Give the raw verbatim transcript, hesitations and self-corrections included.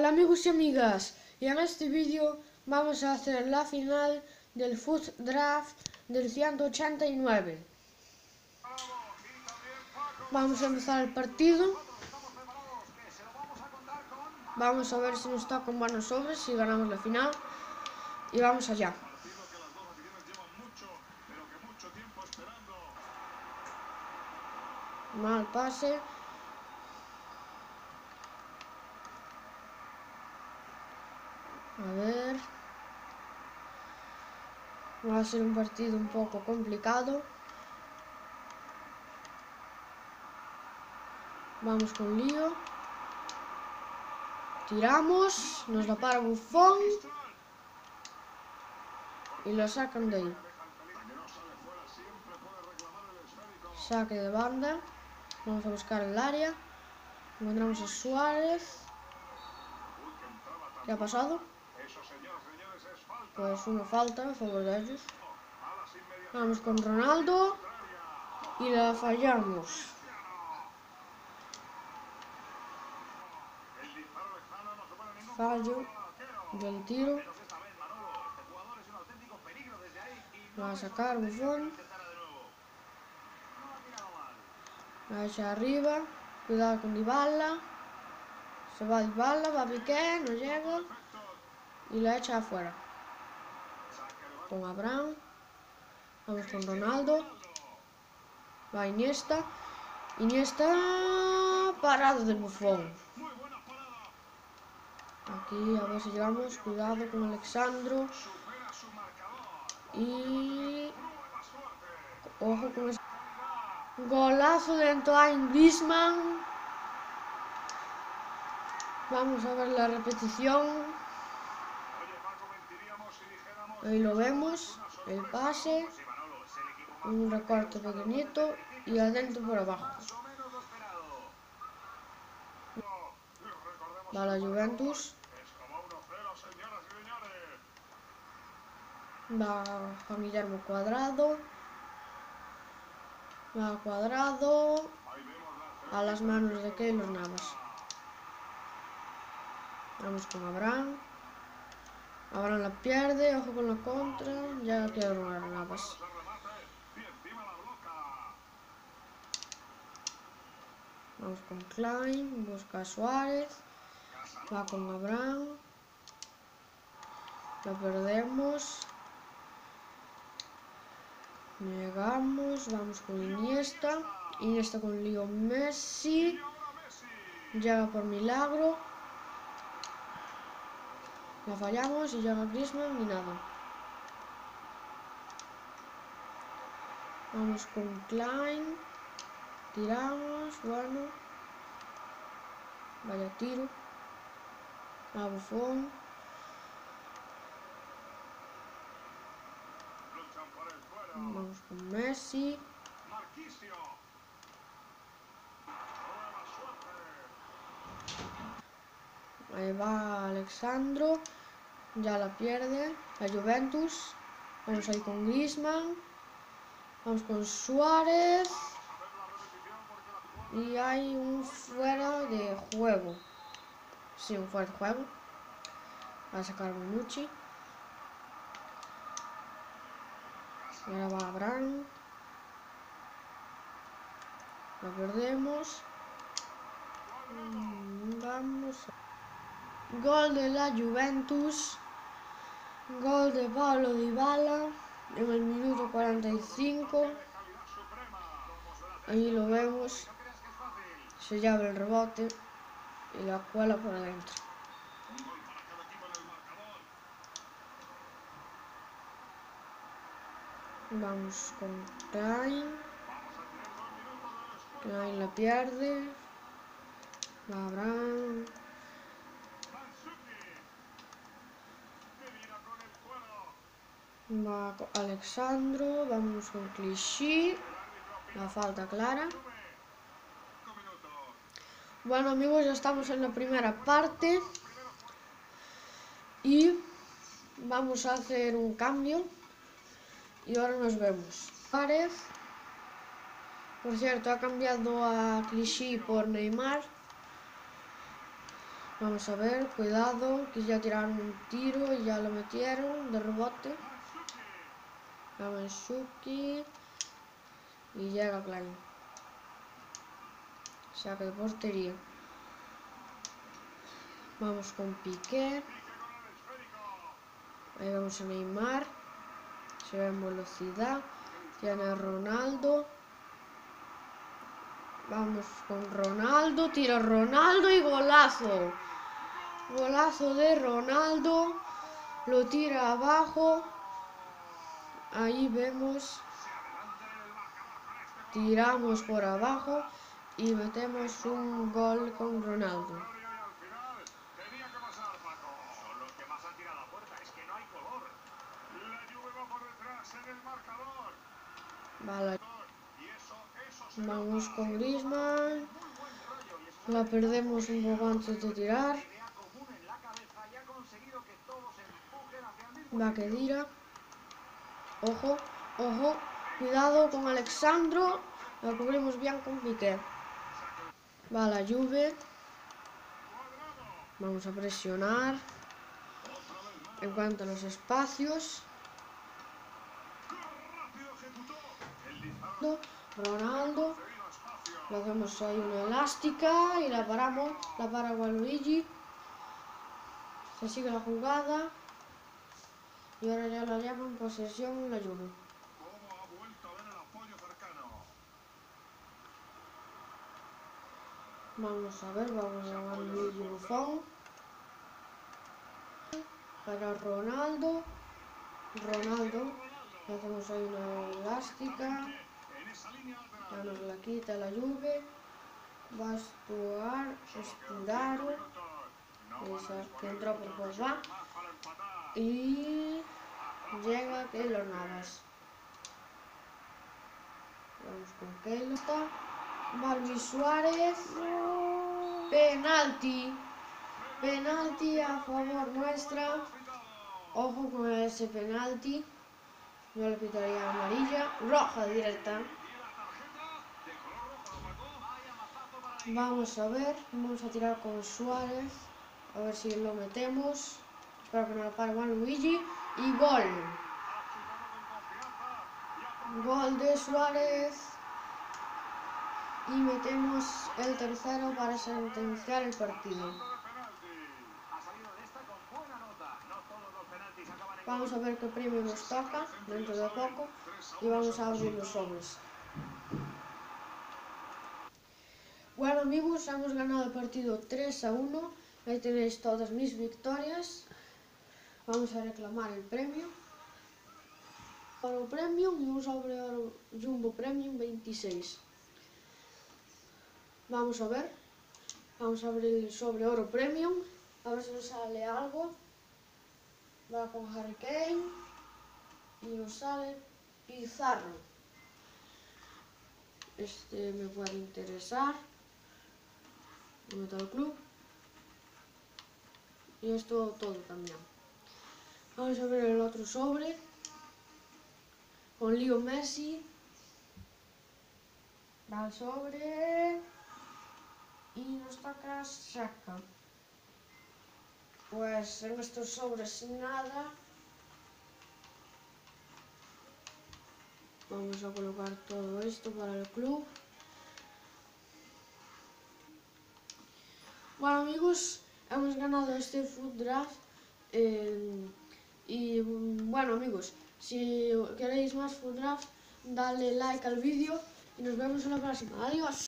Hola amigos y amigas, y en este vídeo vamos a hacer la final del FUT Draft del ciento ochenta y nueve. Vamos a empezar el partido. Vamos a ver si nos tocan buenos sobres, si ganamos la final. Y vamos allá. Mal pase. A ver. Va a ser un partido un poco complicado. Vamos con lío. Tiramos. Nos la para Buffon. Y lo sacan de ahí. Saque de banda. Vamos a buscar el área. Encontramos a Suárez. ¿Qué ha pasado? Pues una falta a favor de ellos. Vamos con Ronaldo. Y la fallamos. Fallo del tiro. Va a sacar Buffon. La echa arriba. Cuidado con Dybala. Se va Dybala, va Piqué, no llega. Y la echa afuera. Con Abraham. Vamos con Ronaldo. Va Iniesta. Iniesta. Parado de Buffon. Aquí a ver si llegamos. Cuidado con Alexandro. Y... ojo con ese... golazo de Antoine Griezmann. Vamos a ver la repetición. Ahí lo vemos. El pase. Un recorte pequeñito. Y adentro por abajo. Va la Juventus. Va a Guillermo Cuadrado. Va a Cuadrado. A las manos de Keylor Navas. Vamos con Abraham. Abraham la pierde. Ojo con la contra. Ya Keylor Navas. Vamos con Klein. Busca a Suárez. Va con Abraham. Lo perdemos. Llegamos. Vamos con Iniesta. Iniesta con Leo Messi. Llega por milagro. La fallamos y llega Griezmann y nada. Vamos con Klein. Tiramos. Bueno. Vaya tiro. A Buffon. Vamos con Messi. Ahí va Alexandro. Ya la pierde. La Juventus. Vamos ahí con Griezmann. Vamos con Suárez. Y hay un fuera de juego. Sí, un fuera de juego. Va a sacar Bonucci. Y ahora va Abraham. Lo perdemos. Vamos. Gol de la Juventus. Gol de Paulo Dybala. En el minuto cuarenta y cinco. Ahí lo vemos. Se lleva el rebote. Y la cuela por adentro. Vamos con Klein. Klein la pierde. Va Abraham. Va con Alexandro. Vamos con Clichy. La falta clara. Bueno amigos, ya estamos en la primera parte. Y vamos a hacer un cambio. Y ahora nos vemos. Suárez. Por cierto, ha cambiado a Clichy por Neymar. Vamos a ver, cuidado, que ya tiraron un tiro y ya lo metieron de rebote. Shuki y llega Klein. Saque de portería. Vamos con Piqué. Ahí vamos a Neymar. Se ve en velocidad. Tiene Ronaldo. Vamos con Ronaldo. Tira Ronaldo y golazo. Golazo de Ronaldo. Lo tira abajo. Ahí vemos. Tiramos por abajo y metemos un gol con Ronaldo. Vale. Vamos con Griezmann. La perdemos un poco antes de tirar. Va que tira. Ojo, ojo. Cuidado con Alexandro. La cubrimos bien con Piqué. Va la Juve. Vamos a presionar. En cuanto a los espacios. Ronaldo. Le hacemos ahí una elástica y la paramos. La para Waluigi. Se sigue la jugada. Y ahora ya la llaman posesión la Juve. Vamos a ver, vamos a Waluigi Buffon. Para Ronaldo. Ronaldo. Le hacemos ahí una elástica. Ya nos la quita la Juve. Va a estuar, Esturaro. Que entró por Pogba. Y llega Keylor Navas. Vamos con Keylor. Va Luis Suárez. Penalti. Penalti a favor nuestra. Ojo con ese penalti. Yo le pitaría amarilla. Roja directa. Vamos a ver. Vamos a tirar con Suárez. A ver si lo metemos. Espero que no lo pare Luigi. Y gol. Gol de Suárez. Y metemos el tercero para sentenciar el partido. Vamos a ver qué premio nos toca dentro de poco. Y vamos a abrir los sobres. Bueno amigos, hemos ganado el partido tres a uno. Ahí tenéis todas mis victorias. Vamos a reclamar el premio. Oro Premium y un sobre oro Jumbo Premium veintiséis. Vamos a ver. Vamos a abrir el sobre oro Premium. A ver si nos sale algo. Va con Harry Kane. Y nos sale Pizarro. Este me puede interesar. Lo meto al club. Y esto todo también. Vamos a ver el otro sobre. Con Leo Messi. Va al sobre. Y nos toca Saka. Pues en estos sobres nada. Vamos a colocar todo esto para el club. Bueno amigos, hemos ganado este Food Draft. Eh, y bueno amigos, si queréis más Food Draft, dale like al vídeo y nos vemos en la próxima. Adiós.